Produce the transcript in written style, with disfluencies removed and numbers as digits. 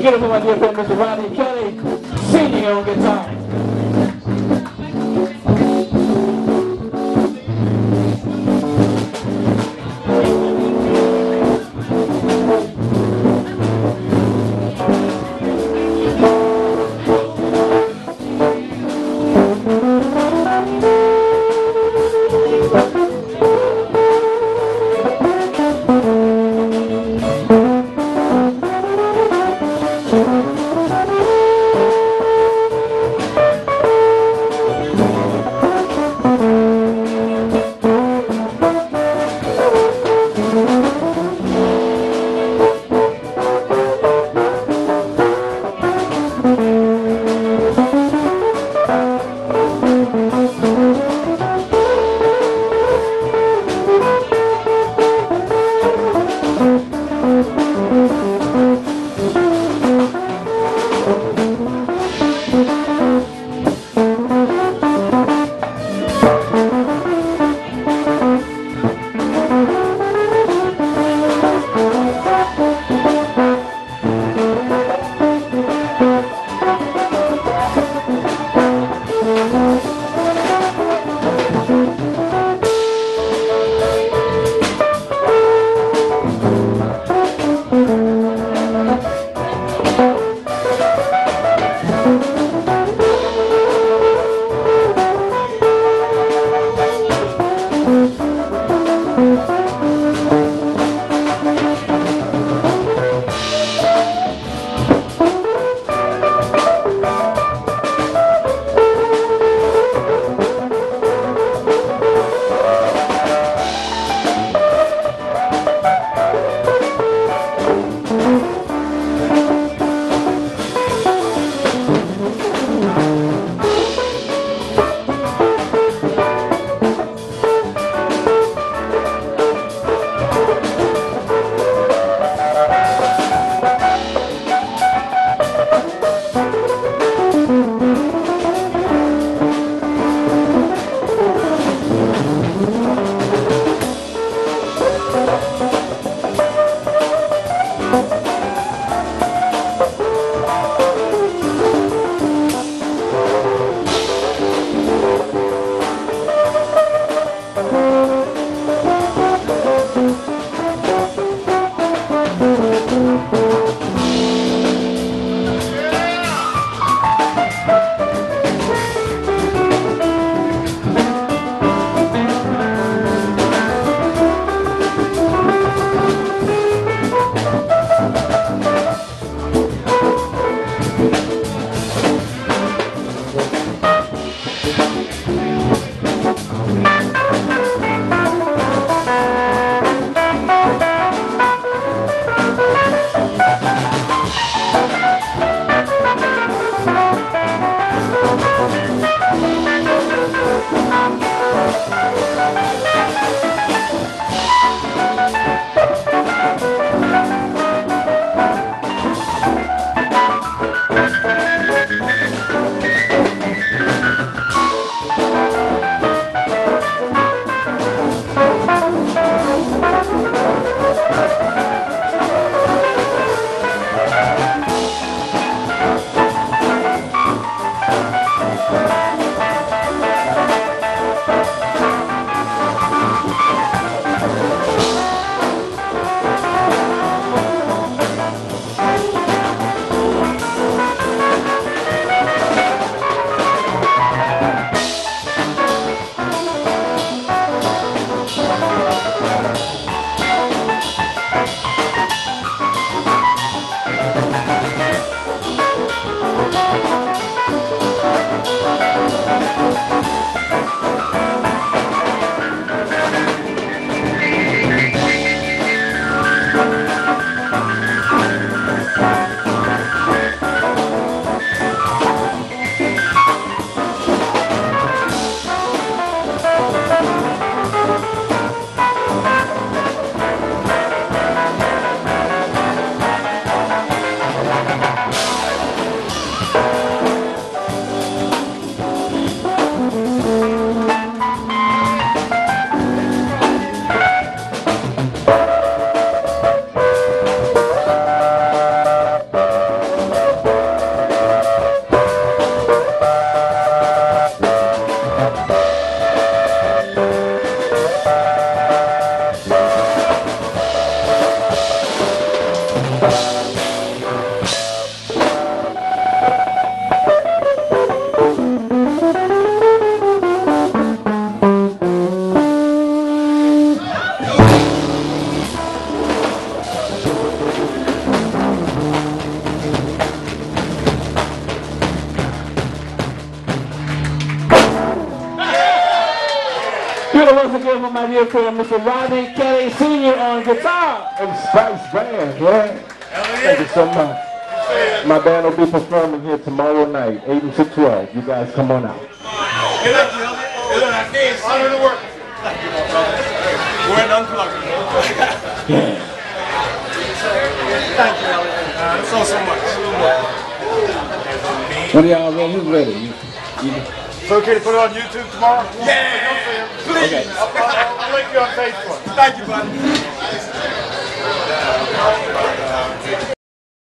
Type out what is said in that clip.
Give it up for my dear friend, Mr. Rodney Kelly, Senior on guitar. my dear friend, Mr. Rodney Kelly Sr. on guitar. And Spice Band, yeah. Thank you so much. My band will be performing here tomorrow night, 8 to 12. You guys come on out. Good luck, Elliot. Good luck. I can't see you to work. We're an unplugged. Thank you, Elliot. That's so much. When y'all ready? Who's ready? It's okay to put it on YouTube tomorrow? Yeah! Please! Okay. I'll link you on Facebook. Thank you, buddy.